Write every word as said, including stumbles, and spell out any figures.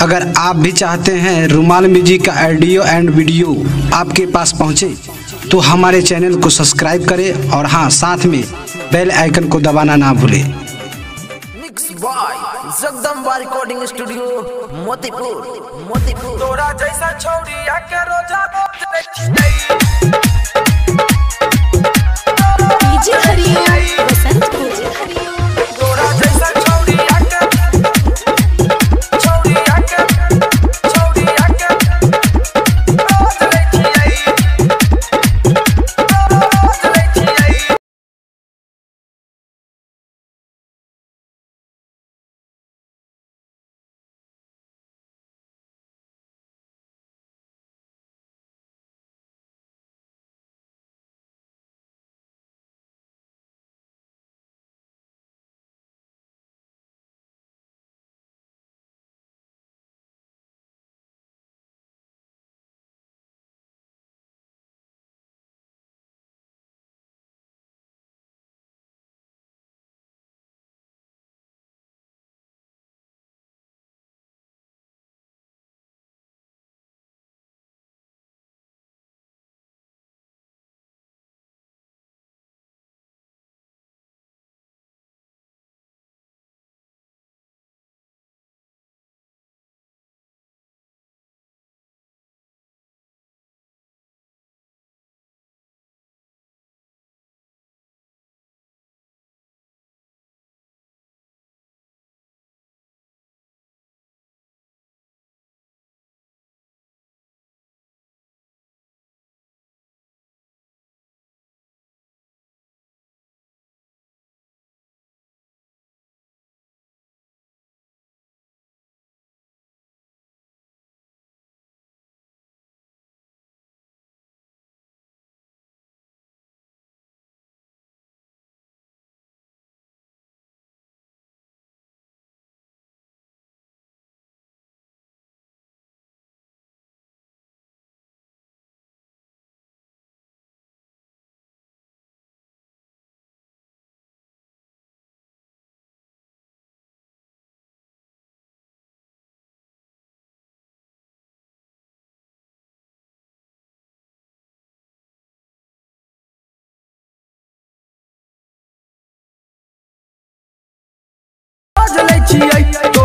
अगर आप भी चाहते हैं रुमाल म्यूजिक का ऑडियो एंड वीडियो आपके पास पहुंचे, तो हमारे चैनल को सब्सक्राइब करें और हाँ, साथ में बेल आइकन को दबाना ना भूलें। Mix boy Jagdamba recording studio Motipur Motipur. तोरा जैसा छौरी आके रोजा रोज देखी डीजे हरिओम बसंत डीजे हरिओम। तोरा जैसा छौरी आके छौरी आके छौरी आके रोज देखी रोज देखी। रोज ले छियै।